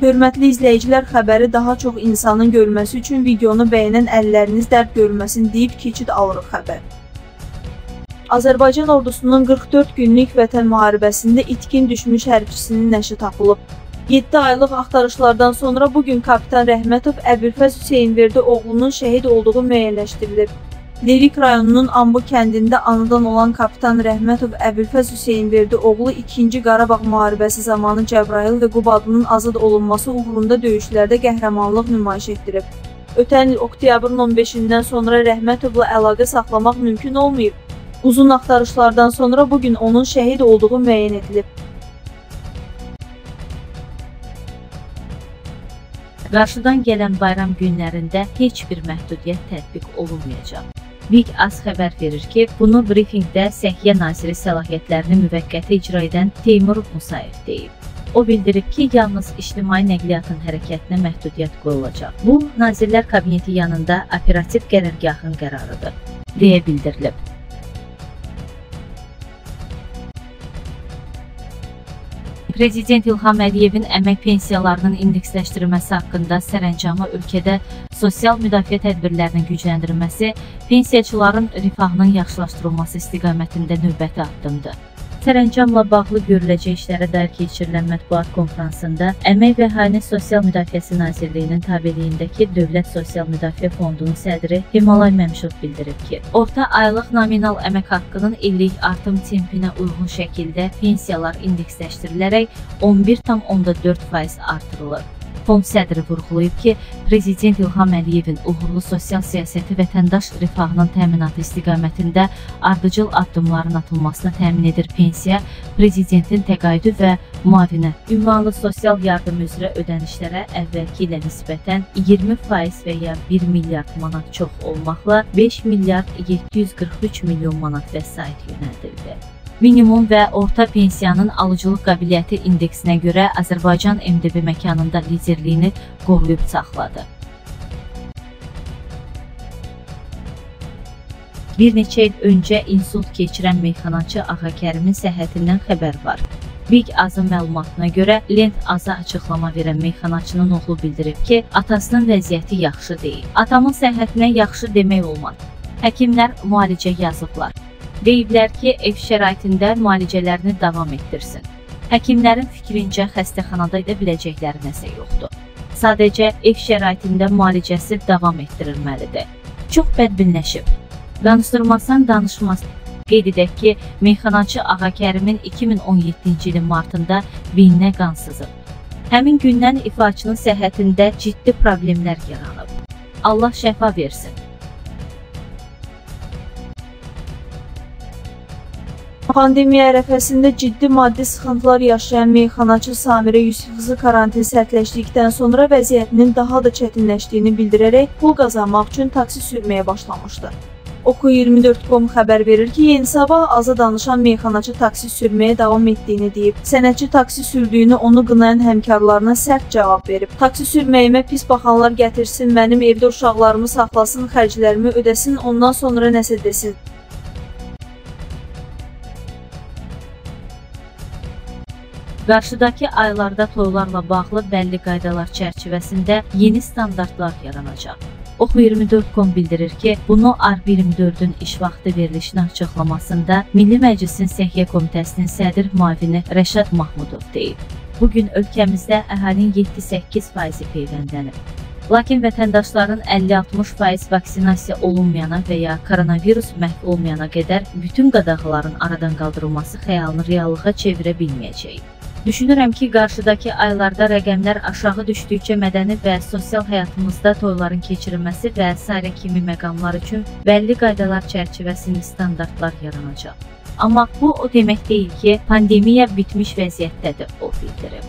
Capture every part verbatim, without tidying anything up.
Hörmətli izləyicilər, xəbəri daha çox insanın görməsi üçün videonu bəyənən əlləriniz dərd görməsin deyib keçid alırıq xəbər. Azərbaycan ordusunun qırx dörd günlük vətən müharibəsində itkin düşmüş hərbçisinin nəşi tapılıb. yeddi aylıq axtarışlardan sonra bugün kapitan Rəhmətov Əbülfəz Hüseynverdi oğlunun şəhid olduğu müəyyənləşdirilib. Lerik rayonunun Ambu kəndində anadan olan kapitan Rəhmətov Əbülfəz Hüseynverdi oğlu ikinci Qarabağ müharibəsi zamanı Cəbrayıl və Qub adının azad olunması uğrunda döyüşlərdə qəhrəmanlıq nümayiş etdirib. Ötən il oktyabrın on beşindən sonra Rəhmətovla əlaqə saxlamaq mümkün olmayıb. Uzun axtarışlardan sonra bugün onun şəhid olduğu müəyyən edilib. Qarşıdan gələn bayram günlərində heç bir məhdudiyyət tətbiq olunmayacaq. Big Az xəbər verir ki, bunu brifinqdə Səhiyyə Naziri səlahiyyətlərini müvəqqəti icra edən Teymur Musayev deyib. O bildirib ki, yalnız ictimai nəqliyyatın hərəkətinə məhdudiyyət qoyulacaq. Bu, Nazirlər Kabineti yanında operativ qərargahın qərarıdır, deyə bildirilib. Prezident İlham Əliyevin əmək pensiyalarının indeksləşdirilməsi haqqında sərəncamı ölkədə sosial müdafiə tədbirlərinin gücləndirilməsi, pensiyaçıların rifahının yaxşılaşdırılması istiqamətində növbəti addımdır. Sərəncamla bağlı görüləcək işlərə dair keçirilən mətbuat konfransında Əmək və Əhalinin Sosial Müdafiəsi Nazirliyinin tabeliyindəki Dövlət Sosial Müdafiə Fondunun sədri Himalay Məmşud bildirib ki, orta aylıq nominal əmək haqqının illik artım tempinə uyğun şəkildə pensiyalar indeksləşdirilərək on bir tam onda dörd faiz artırılır. Fond sədri vurğulayıb ki, Prezident İlham Əliyevin uğurlu sosial siyasəti vətəndaş rifahının təminatı istiqamətində ardıcıl addımların atılmasına təmin edir pensiya, Prezidentin təqaüdü və müavinət. Ünvanlı sosial yardım üzrə ödənişlərə əvvəlki ilə nisbətən iyirmi faiz və ya bir milyard manat çox olmaqla beş milyard yeddi yüz qırx üç milyon manat vəsait yönəldildi. Minimum və orta pensiyanın alıcılıq qabiliyyəti indeksinə görə Azərbaycan M D B məkanında liderliyini qoruyub saxladı. Bir neçə il öncə insult keçirən meyxanaçı Ağa Kərimin səhhətindən xəbər var. Big Azın məlumatına görə Lent Aza açıqlama verən meyxanaçının oğlu bildirib ki, atasının vəziyyəti yaxşı deyil. Atamın səhhətinə yaxşı demək olmaz. Həkimlər müalicə yazıblar. Deyiblər ki, ev şəraitində müalicələrini davam etdirsin. Həkimlərin fikrincə xəstəxanada edə biləcəkləri nəsə yoxdur. Sadəcə ev şəraitində müalicəsi davam etdirilməlidir. Çox bədbinləşib. Danışdırmasan danışmaz. Qeyd edək ki, meyxanaçı Ağa Kərimin iki min on yeddinci ilin martında beyninə qan sızıb. Həmin gündən ifaçının səhhətində ciddi problemlər yaranıb. Allah şəfa versin. Pandemiya ərəfəsində ciddi maddi sıxıntılar yaşayan meyxanaçı Samirə Yusifqızı karantin sərtləşdikdən sonra vəziyyətinin daha da çətinləşdiyini bildirərək pul qazanmaq üçün taksi sürməyə başlamışdı. Oku iyirmi dörd nöqtə com xəbər verir ki, Yeni Sabah aza danışan meyxanaçı taksi sürməyə davam etdiyini deyib. Sənətçi taksi sürdüyünü onu qınayan həmkarlarına sərt cavab verib. Taksi sürməyimə pis baxanlar gətirsin, mənim evdə uşaqlarımı saxlasın, xərclərimi ödəsin, ondan sonra nəsə desin. Qarşıdakı aylarda toylarla bağlı bəlli qaydalar çərçivəsində yeni standartlar yaranacaq. Oxu iyirmi dörd nöqtə com bildirir ki, bunu A R B iyirmi dördün iş vaxtı verilişinin açıqlamasında Milli Məclisin Səhiyyə Komitəsinin sədr müavini Rəşad Mahmudov deyib. Bugün ölkəmizdə əhalinin yeddi səkkiz faizi peyvəndlənib. Lakin vətəndaşların əlli altmış faiz vaksinasiya olunmayana və ya koronavirus məhv olmayana qədər bütün qadağaların aradan qaldırılması xəyalını reallığa çevirə bilməyəcək. Düşünürəm ki, qarşıdakı aylarda rəqəmlər aşağı düşdükcə mədəni və sosial həyatımızda toyların keçirilməsi və sairə kimi məqamlar üçün bəlli qaydalar çərçivəsində standartlar yaranacaq. Amma bu o demək deyil ki, pandemiya bitmiş vəziyyətdədir, o bildirib.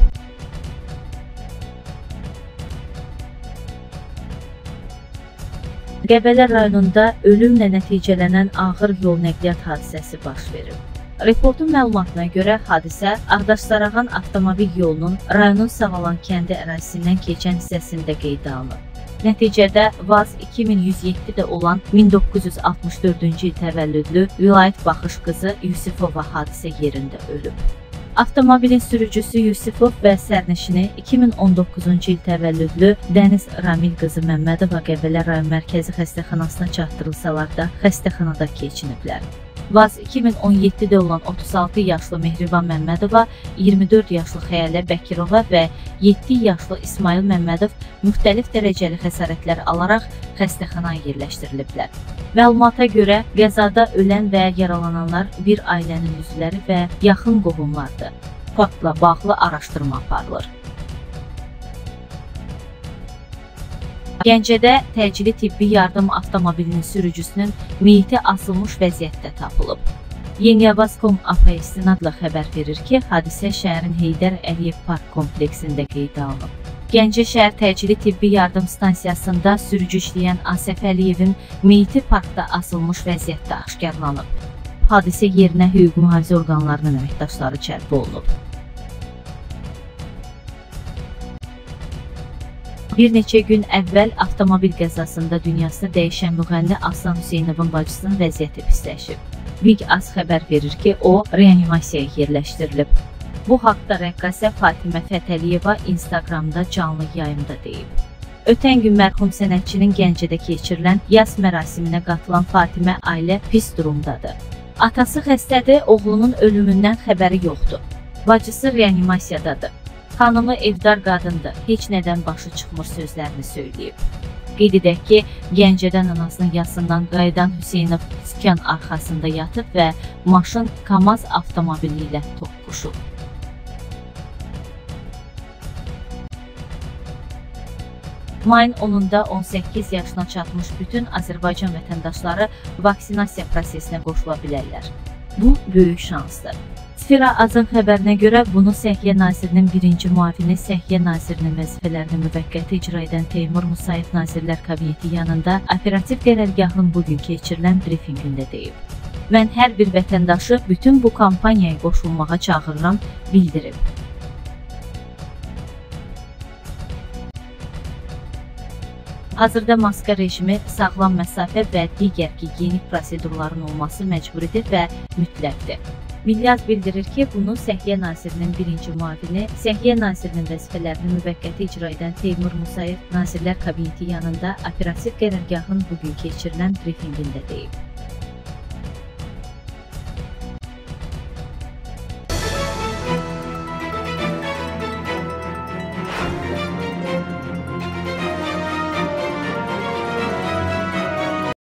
Qəbələ rayonunda ölümlə nəticələnən ağır yol nəqliyyat hadisəsi baş verib. Reportun məlumatına görə hadisə Ağdaş-Sarağan avtomobil yolunun rayonun Savalan kəndi ərazisindən keçən hissəsində qeydə alınıb. Nəticədə Vaz iki min yüz yeddidə olan min doqquz yüz altmış dördüncü il təvəllüdlü Vilayət Baxış qızı Yusifova hadisə yerində ölüb. Avtomobilin sürücüsü Yusifov və sərnişini iki min on doqquzuncu il təvəllüdlü Dəniz Ramil qızı Məmmədova Qəbələ rayon mərkəzi xəstəxanasına çatdırılsalar da xəstəxanada keçiniblər. Vaz iki min on yeddidə olan otuz altı yaşlı Mehriban Məmmədova, iyirmi dörd yaşlı Xəyalə Bəkirova və yeddi yaşlı İsmail Məmmədov müxtəlif dərəcəli xəsarətlər alaraq xəstəxanaya yerləşdiriliblər. Məlumata görə qəzada ölən və yaralananlar bir ailənin üzvləri və yaxın qohumlardır. Faktla bağlı araşdırma aparılır. Gəncədə təcili tibbi yardım avtomobilinin sürücüsünün meyiti asılmış vəziyyətdə tapılıb. Yeniyavaz.com A P istinadla xəbər verir ki, hadisə şəhərin Heydər Əliyev Park kompleksində qeydə alınıb. Gəncə şəhər təcili tibbi yardım stansiyasında sürücü işləyən Asəf Əliyevin meyiti parkda asılmış vəziyyətdə aşkarlanıb. Hadisə yerinə hüquq mühafizə orqanlarının əməkdaşları cəlb olunub. Bir neçə gün əvvəl avtomobil qəzasında dünyasını dəyişən müğənni Aslan Hüseynovun bacısının vəziyyəti pisləşib. Big Az xəbər verir ki, o reanimasiyaya yerləşdirilib. Bu haqda rəqqasə Fatimə Fətəliyeva Instagramda canlı yayımda deyib. Ötən gün mərhum sənətçinin Gəncədə keçirilən yas mərasiminə qatılan Fatimə ailə pis durumdadır. Atası xəstədir, oğlunun ölümündən xəbəri yoxdur. Bacısı reanimasiyadadır. Xanımı evdar qadındır, heç nədən başı çıxmır sözlərini söyləyib. Qeyd edək ki, Gəncədən anasının yasından qayıdan Hüseynov sükan arxasında yatıb və maşın Kamaz avtomobili ilə toqquşub. Mayın onunda on səkkiz yaşına çatmış bütün Azərbaycan vətəndaşları vaksinasiya prosesinə qoşula bilərlər. Bu böyük şansdır. Sfera Azın xəbərinə görə bunu Səhiyyə Nazirinin birinci müavini Səhiyyə Nazirinin vəzifələrini müvəqqəti icra edən Teymur Musayev Nazirlər Kabineti yanında operativ qərargahın bugün keçirilən brifinqində deyib. Mən hər bir vətəndaşı bütün bu kampaniyaya qoşulmağa çağırıram, bildirib. Hazırda maska rejimi, sağlam məsafə və digər gigiyenik prosedurların olması məcburidir və mütləqdir. Milyaz bildirir ki, bunu Səhiyyə Nazirinin birinci müavini, Səhiyyə Nazirinin vəzifələrini müvəqqəti icra edən Teymur Musayev Nazirlər Kabineti yanında operativ qərargahın bugün keçirilən brifinqində deyib.